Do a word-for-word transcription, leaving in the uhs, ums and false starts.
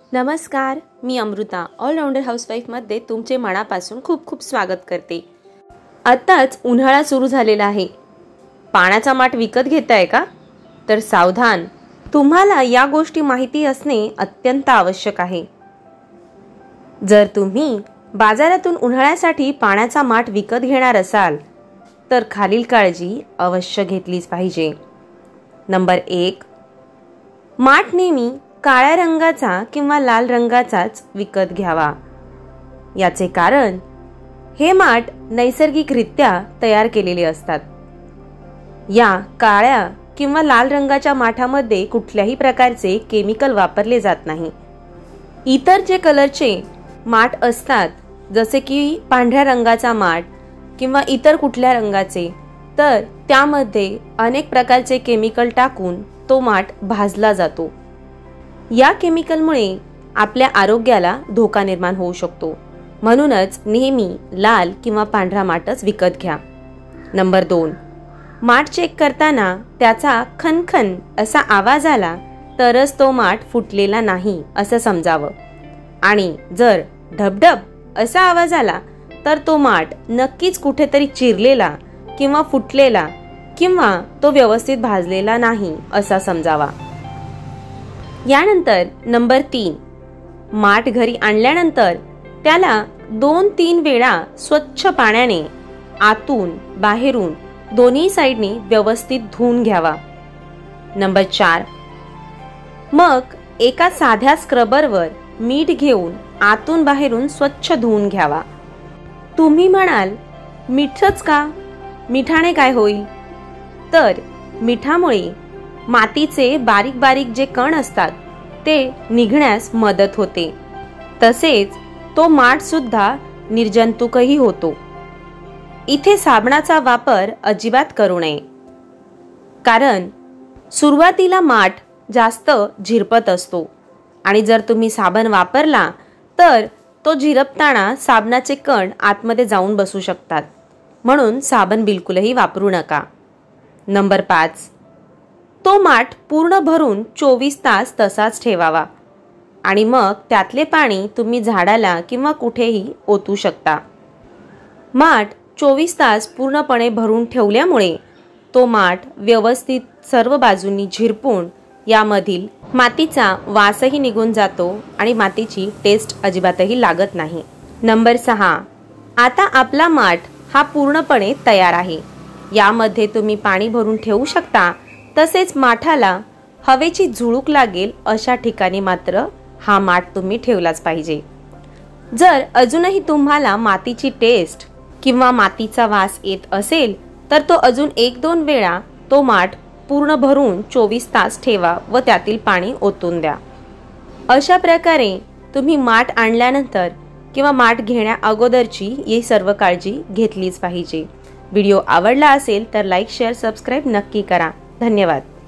नमस्कार, मी अमृता ऑलराऊंडर हाऊसवाईफमध्ये तुमचे मनापासून खूप खूप स्वागत करते। आत्ताच उन्हाळा सुरू झालेला आहे। पाण्याचा माठ विकत घेताय का? तर सावधान, तुम्हाला या गोष्टी माहिती असणे अत्यंत आवश्यक आहे। जर तुम्ही बाजारातून उन्हाळ्यासाठी पाण्याचा माठ विकत घेणार असाल तर खालील काळजी अवश्य घेतलीच पाहिजे। नंबर एक, माठ नेहमी काळ्या रंगाचा किंवा लाल रंगाचाच विकत घ्यावा। याचे कारण हे माठ नैसर्गिकरित्या तयार केलेले असतात। या काळ्या किंवा लाल रंगाच्या माठामध्ये कुठल्याही प्रकारचे केमिकल वापरले जात नाही। इतर जे कलरचे माठ असतात, जसे की पांढऱ्या रंगाचा माठ किंवा इतर कुठल्या रंगाचे, तर त्यामध्ये अनेक प्रकारचे केमिकल टाकून तो माठ भाजला जातो। या केमिकलमुळे आपल्या आरोग्याला धोका निर्माण होऊ शकतो। म्हणूनच नेहमी लाल किंवा पांढरा माठच विकत घ्या। नंबर दोन, माठ चेक करताना त्याचा खनखन असा आवाज आला तरच तो माठ फुटलेला नाही असं समजावं, आणि जर ढबढब असा आवाज आला तर तो माठ नक्कीच कुठेतरी चिरलेला किंवा फुटलेला किंवा तो व्यवस्थित भाजलेला नाही असा समजावा। यानंतर नंबर तीन, माठ घरी आणल्यानंतर त्याला दोन तीन वेळा स्वच्छ पाण्याने आतून बाहेरून दोन्ही साइडनी व्यवस्थित धुवून घ्यावा। नंबर चार, मग एका साध्या स्क्रबरवर मीठ घेऊन आतून बाहेरून स्वच्छ धुवून घ्यावा। तुम्ही म्हणाल, मीठच का? मिठाने काय होईल? तर मिठामुळे मातीचे बारीक बारीक जे कण असतात ते निघण्यास मदत होते। तसेच तो माठ सुद्धा निर्जंतुकही होतो। इथे साबणाचा वापर अजिबात करू नये, कारण सुरुवातीला माठ जास्त झिरपत असतो आणि जर तुम्ही साबण वापरला तर तो झिरपताना साबणाचे कण आतमध्ये जाऊन बसू शकतात। म्हणून साबण बिलकुलही वापरू नका। नंबर पाच, तो माठ पूर्ण भरून चोवीस तास तसाच ठेवावा आणि मग त्यातले पाणी तुम्ही झाडाला किंवा कुठेही ओतू शकता। माठ चोवीस तास पूर्णपणे भरून ठेवल्यामुळे तो माठ व्यवस्थित सर्व बाजूंनी झिरपून यामधील मातीचा वासही निघून जातो आणि मातीची टेस्ट अजिबातही लागत नाही। नंबर सहा, आता आपला माठ हा पूर्णपणे तयार आहे। यामध्ये तुम्ही पाणी भरून ठेवू शकता। तसेच माठाला हवेची झुळूक लागेल अशा ठिकाणी मात्र हा माठ तुम्ही ठेवलाच पाहिजे। जर अजूनही तुम्हाला मातीची टेस्ट किंवा मातीचा वास येत असेल तर तो अजून एक दोन वेळा तो माठ पूर्ण भरून चोवीस तास ठेवा व त्यातील पाणी ओतून द्या। अशा प्रकारे तुम्ही माठ आणल्यानंतर किंवा माठ घेण्या अगोदरची ही सर्व काळजी घेतलीच पाहिजे। व्हिडिओ आवडला असेल तर लाईक शेअर सबस्क्राईब नक्की करा। धन्यवाद।